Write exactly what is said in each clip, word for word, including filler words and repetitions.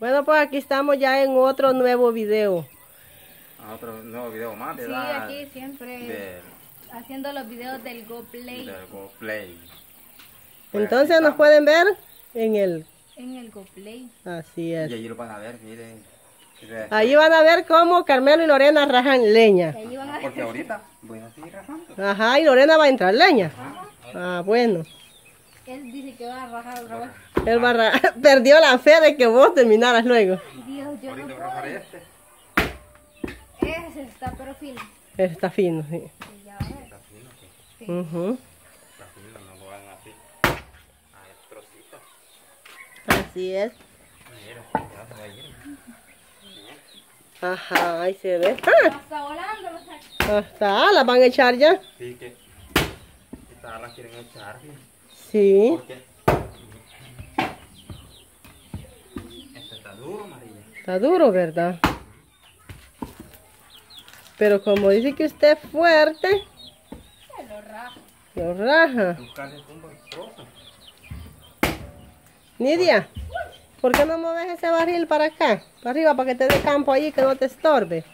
Bueno, pues aquí estamos ya en otro nuevo video. Otro nuevo video más, Sí, ¿verdad? aquí siempre Del, haciendo los videos del Go Play. del Go Play. Pues Entonces aquí nos estamos. pueden ver en el... En el Go Play. Así Y es. allí lo van a ver, miren. Miren. Ahí van a ver cómo Carmelo y Lorena rajan leña. Y ahí van a Porque ahorita voy a seguir rajando. Ajá, y Lorena va a entrar leña. Ah, bueno. Él dice que va a rajar otra vez. Él va a ra- perdió la fe de que vos terminaras luego. Dios, yo no Ahorita puedo. rajaré este. Ese está pero fino. Está fino, sí. Y ya va a ver. Está fino, que Sí. Ujú. está fino, no lo hagan así. Ah, es trocito. Así es. Mira, ya se va a ir. Ajá, ahí se ve. Ah, Está volando, lo saca. hasta las van a echar ya. Sí, que estas las quieren echar, ¿sí? Sí. Porque este está duro, María. Está duro, ¿verdad? Pero como dice que usted es fuerte, Se lo raja. lo raja. Buscarle un buen trozo. Nidia, ¿por qué no mueves ese barril para acá? Para arriba, para que te dé campo allí, que no te estorbe.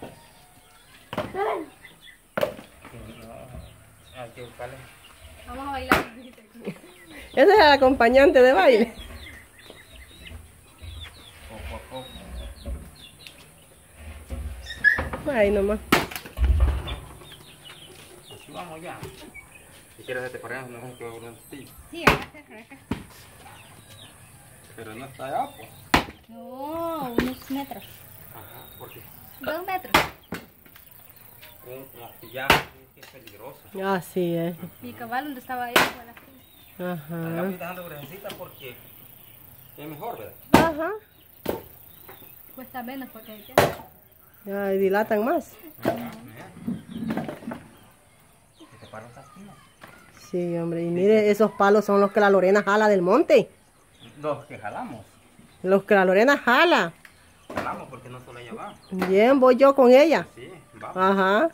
Hay que buscarle. Vamos a bailar. Ese es el acompañante de baile. Poco a poco. Ahí nomás. Así vamos ya. Si quieres te paramos, no es que va a un ti. Sí, acá, acá, acá. Pero no está allá, pues. No, unos metros. Ajá, porque Dos metros. un ya es peligroso. Así es. Y cabal donde estaba ahí fue la fila. Allá Ajá. voy dejando brejecita porque es mejor, ¿verdad? Ajá. Cuesta menos porque hay que... Ya, y dilatan más. Que te paro estas pinas. Sí, hombre. Y mire, esos palos son los que la Lorena jala del monte. Los que jalamos. Los que la Lorena jala. Jalamos porque no solo ella va. Bien, voy yo con ella. Sí, vamos. Ajá.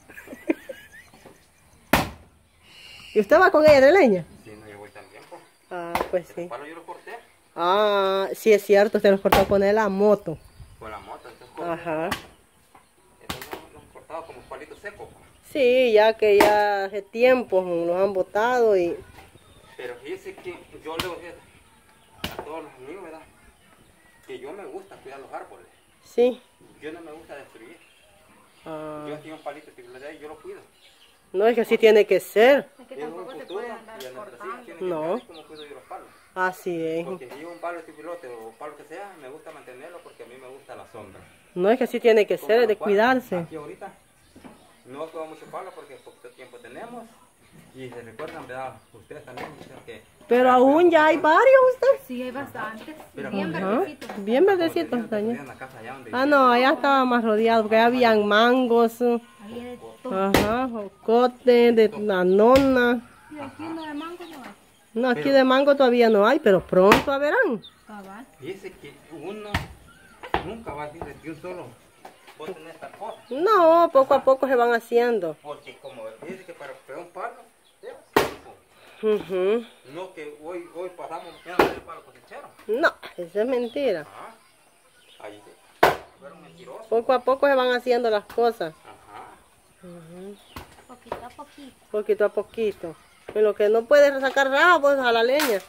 ¿Y usted va con ella de leña? Sí, no, yo voy también, pues. Ah, pues Este sí. palo yo lo corté Ah, sí es cierto, usted los cortó con él la moto. con la moto. Entonces corté. Ajá. Entonces los he cortado como palitos secos. Pues. Sí, ya que ya hace tiempo los han botado y... Pero fíjese que yo le dije a todos los amigos, ¿verdad? Que yo me gusta cuidar los árboles. Sí. Yo no me gusta destruir. Ah, Yo tengo un palito que le y yo lo cuido. no, es que así tiene que ser. Es que Y en un tampoco se futuro, puede andar y en nuestras hijas cortando. tienen que No. ver cómo cuido yo los palos. Así es. Porque si un palo de pilote o palo que sea, me gusta mantenerlo porque a mí me gusta la sombra. No, es que así tiene que Como ser, los de palos, cuidarse. Aquí ahorita no tengo mucho palo porque poquito tiempo tenemos. Y se recuerdan, ¿verdad? Ustedes también dicen que... Pero aún ya hay varios usted. Sí, hay bastantes. Mira, Bien como- Ajá. verdecitos. Bien como verdecitos tenían- están ya. tenían la casa allá donde Ah, no, allá estaba más rodeado porque habían mangos. Había de todo. Ajá, jocote, de la nona. Y aquí no de mango no hay. No, aquí Pero- de mango todavía no hay, pero pronto verán. Cabal. Fíjese que uno nunca va a decir de un solo. Vos tenés esta cosa. No, poco a poco se van haciendo. Porque como fíjese que para pegar un palo, lleva tiempo. Ujú. No que hoy, hoy pasamos mañana el palo cosechero. No, eso es mentira. Ajá. Ahí sí. Fueron mentirosos. Poco a poco se van haciendo las cosas. Ajá. Ujú. Poquito a poquito. Poquito a poquito. En lo que no puedes sacar rabos a la leña.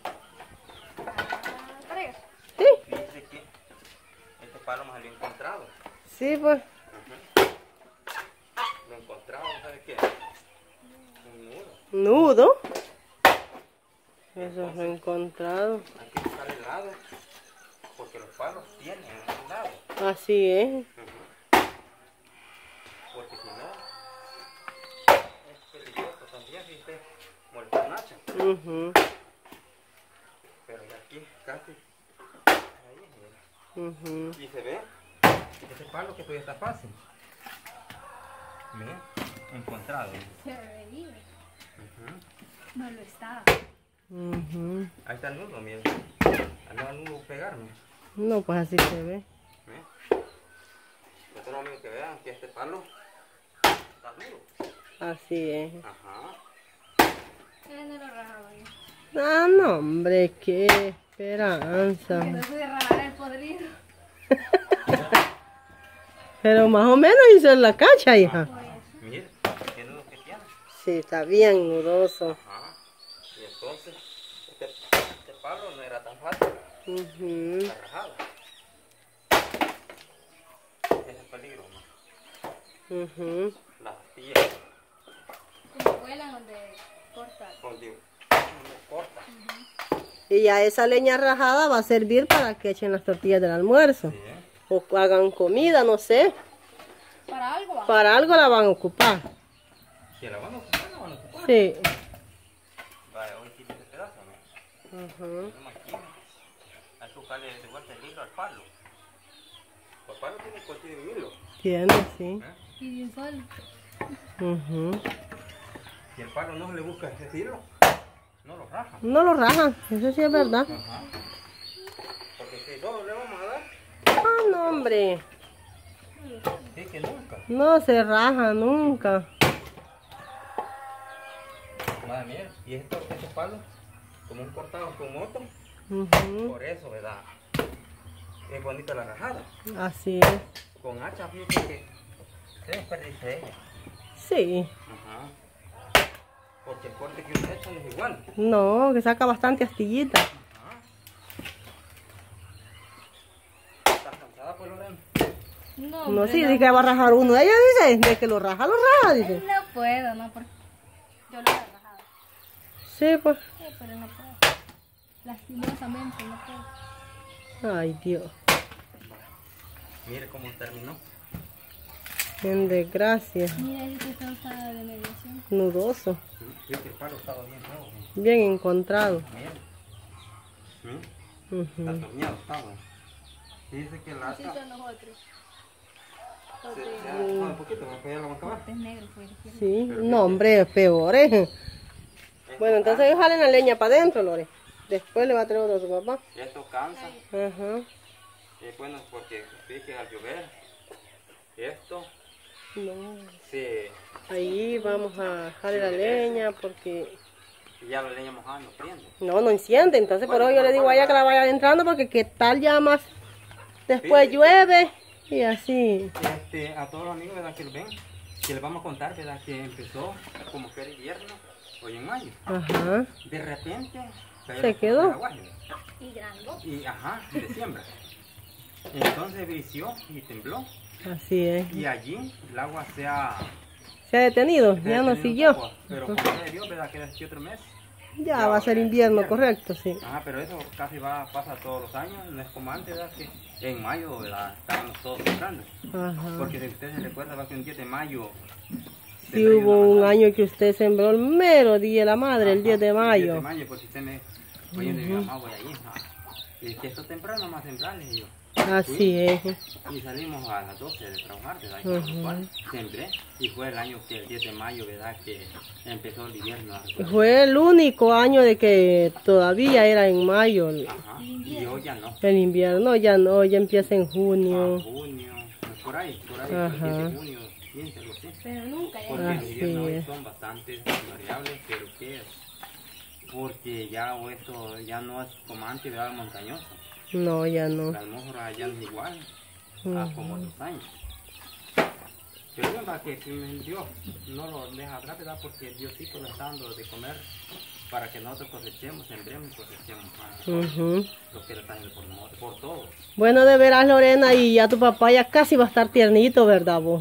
Ah, traiga. Sí, Fíjese que este palo me lo he encontrado. sí, pues. Lo he encontrado, ¿sabe qué? Un nudo. Nudo. Eso lo he encontrado. Hay que buscar el lado. Porque los palos tienen un lado. Así es. Porque si no, es peligroso también, si usted molesta nacha. Ujú, Pero ya aquí casi. Ahí, mira. ujú. Y se ve ese palo que todavía está fácil. Mira, encontrado. Se veía. Ujú. No lo estaba. Ujú. Ahí está el nudo, mira. Anda el nudo pegarme. No, pues así se ve. Mira. Yo tengo amigos que vean que este palo está nudo. Así es. Ajá. Él no lo rajaba yo. Ah, no, hombre, qué esperanza. Que no se rajar el podrido. Pero más o menos hizo la cacha, hija. Mire, qué nudo que tiene. Sí, está bien nudoso. Ajá. Y entonces, este, este palo no era tan fácil. Ujú. Está rajado. Ese es el peligro, ¿no? Ujú. Las astillas Como vuelan donde corta. con digo, no corta. Y ya esa leña rajada va a servir para que echen las tortillas del almuerzo. Sí, ¿eh? O hagan comida, no sé. Para algo va. Para algo la van a ocupar. Si la van a ocupar, la van a ocupar. Sí. Vaya, hoy tiene ese pedazo, ¿no? Ujú. No más aquí. Hay que buscarle de vuelta el hilo al palo. El palo tiene que tiene un hilo. Tiene, sí. ¿Eh? Y bien solo. Ujú. Si el palo no se le busca ese hilo, no lo raja. No lo rajan, eso sí es verdad. Ajá. Porque si solo le vamos a dar, Ah, no, hombre. es que nunca. No se raja nunca. Madre mía, y esto, este palo, como un cortado con otro, Ujú. por eso, ¿verdad? Es bonita la rajada. Así es. Con hacha, fíjate que se desperdicia ella. Sí. Ajá. Porque el corte que uno echa no es igual. No, que saca bastante astillita. Ajá. ¿Estás cansada, pues, Lorena? No, No, hombre, sí, no. dice que va a rajar uno. Ella dice, de que lo raja, lo raja, dice. No puedo, no, porque yo lo he rajado. Sí, pues. Sí, pero no puedo. Lastimosamente no puedo. Ay, Dios. Mire cómo terminó. En desgracia. Mira, ese que está usado de mediación. Nudoso. Yo que el palo estaba bien nuevo. Bien encontrado. Mire. Mire. Ujú. Atornillado estaba. Dice que la Así hacha son los otros. se, se ha bajado un poquito, para ya lo van a acabar. Es negro, pues. Sí, no, hombre, es peor, ¿eh? Bueno, entonces ellos jalen la leña para adentro, Lore. Después le va a traer otro a su papá. Esto cansa. Ajá. Es bueno porque fíjate al llover. Esto No. se. Ahí vamos a jalar la leña porque Y ya la leña mojada no prende. no, no enciende. Entonces por Bueno, eso yo le pero digo a ella que la vaya adentrando porque qué tal ya más después llueve y así. Este, a todos los amigos, ¿verdad? Que lo ven, que les vamos a contar, ¿verdad? Que empezó como que era invierno, hoy en mayo. Ajá. De repente cayó Se la quedó. primera guaya. Y grande. Y ajá, de siembra. Entonces brició y tembló. Así es. Y allí el agua se ha. Se ha detenido, se ya ha no detenido un siguió. poco, pero como ya Dios, ¿verdad? Que este otro mes. Ya va a ser invierno, correcto, sí. Ajá, pero eso casi va, pasa todos los años, no es como antes, ¿verdad? Que en mayo, ¿verdad? Estábamos todos sembrando. Ajá. Porque si ustedes se recuerdan, va que un diez de mayo. Sí de mayo hubo nada un más, año que usted sembró el mero día de la madre, el ajá, diez de El diez mayo. de mayo, porque usted me. Oye, de mi mamá voy allí. Ajá. Y que esto temprano, más temprano, y yo. Así es. Y salimos a las doce de trabajar, ¿verdad? Y Ujú. lo cual sembré. Y fue el año que el diez de mayo, ¿verdad? Que empezó el invierno. Fue el único año de que todavía era en mayo. el- Ajá. Y hoy ya no. El invierno ya no, ya empieza en A junio. junio, por ahí, por ahí, Ajá. por diez de junio, quince, algo así. Pero nunca ya. Porque los Así inviernos hoy es. son bastante variables, pero ¿qué es? Porque ya o esto ya no es como antes, ¿verdad? Montañoso. No, ya no. La almójora ya no es igual a como otros años. Pero es verdad que si Dios no lo deja atrás, ¿verdad? Porque Diosito le está dando de comer para que nosotros cosechemos, sembremos y cosechemos más. Ujú. Lo que le está haciendo por, nosotros, por todo. Bueno, de veras, Lorena, y ya tu papá ya casi va a estar tiernito, ¿verdad, vos?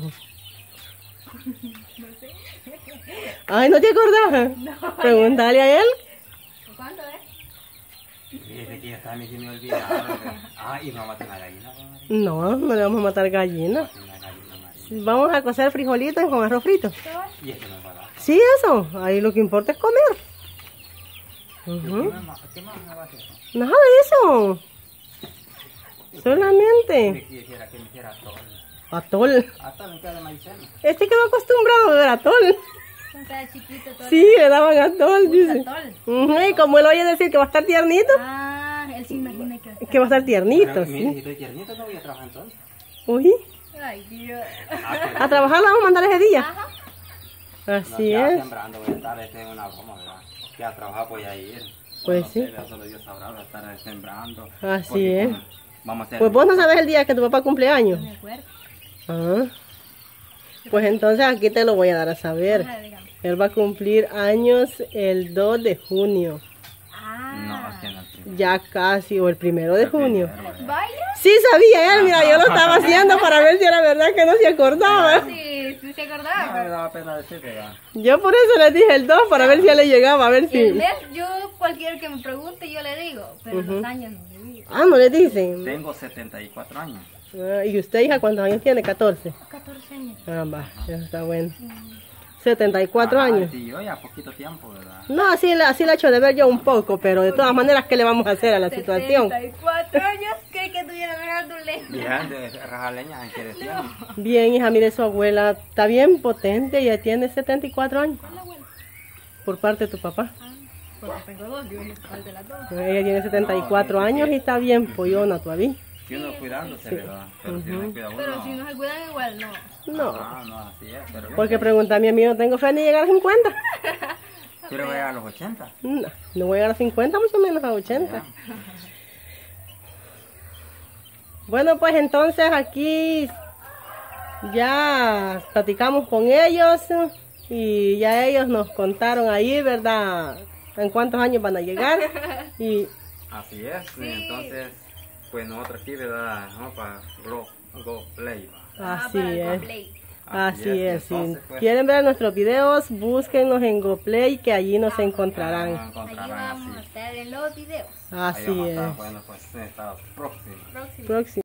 Ay, ¿no te acordás? No. Pregúntale a él. ¿Cuánto es? Fíjese que ya está me tiene olvidado. Ah, y no va a matar una gallina, María. No, no le vamos a matar gallina. Una gallina, María. Vamos a cocer frijolitos con arroz frito. Y eso no es barato. Sí, eso. Ahí lo que importa es comer. Ujú. ¿Qué más, qué más me va a hacer? Nada de eso. Me Solamente quisiera que me hiciera atol. atol. Atol me queda de maicena. Este quedó acostumbrado a beber atol. Cuando estaba chiquito todo. Sí, le daban atol, dice. Atol. Ujú, y como él oye decir que va a estar tiernito, Ah, él se imagina que va a estar. que va a estar tiernito, Pero, mire, si sí. estoy tiernito, no voy a trabajar entonces. Uy, Ay, Dios. Ah, pero- a trabajar la vamos a mandar ese día. Ajá. No, Así ya es. sembrando voy a estar, este es una broma, ¿verdad? Que a trabajar voy a ir. Pues no sí. sé, ¿verdad? Solo Dios sabrá, voy a estar sembrando. Así Porque es. Como, Vamos a hacer. Pues vos no sabes el día que tu papá cumple años. No me acuerdo. Ah. Pues entonces aquí te lo voy a dar a saber. Ajá, dígame. Él va a cumplir años el dos de junio. Ah. No, aquí en el primero. Ya casi, o el primero de El junio. primero, ¿verdad? Vaya. Sí sabía él, mira, yo lo estaba haciendo para ver si era verdad que no se acordaba. Sí, sí se No, acordaba. me daba pena decir, ¿verdad? Yo por eso le dije el dos para ver si ya le llegaba, a ver Y el si... mes, yo cualquier que me pregunte, yo le digo. Pero Ujú. los años no le digo. Ah, no le dicen. Tengo setenta y cuatro años. Ah, ¿y usted, hija, cuántos años tiene? catorce. catorce años. Ah, va, eso está bueno. setenta y cuatro Ah, años. Sí, yo ya poquito tiempo, ¿verdad? No, así, la- así la echo de ver yo un poco, pero de todas maneras, ¿qué le vamos a hacer a la situación? setenta y cuatro años, ¿cree que tuviera mejor un leño? Ya, de rajar leña, ¿qué decían? Bien, hija, mire, su abuela está bien potente, ya tiene setenta y cuatro años, Hola, abuela. por parte de tu papá. Ah, porque tengo dos, yo ¿cuál de las dos? Ella tiene setenta y cuatro No, años y está bien pollona todavía. Si uno cuidándose, ¿verdad? Pero si no cuida uno. Pero si no se cuidan igual, no. No, Ah, no, así es. Pero porque pregunta a mi amigo, tengo fe de llegar a cincuenta. quiero llegar a los ochenta. No, no voy a llegar a cincuenta, mucho menos a ochenta. Bueno, pues entonces aquí ya platicamos con ellos y ya ellos nos contaron ahí, ¿verdad? En cuántos años van a llegar. Y Así es. Entonces, pues nosotros aquí, ¿verdad? Vamos para Go, Go Play. ¿va? Ah, así para el es. Play. Así es, si entonces, pues, quieren ver nuestros videos, búsquennos en GoPlay que allí nos ah, encontrarán. Allí encontrarán vamos a así. estar en los videos. Ahí Así vamos a es. estar, bueno, pues en estados próximos. Próximo. Próximo.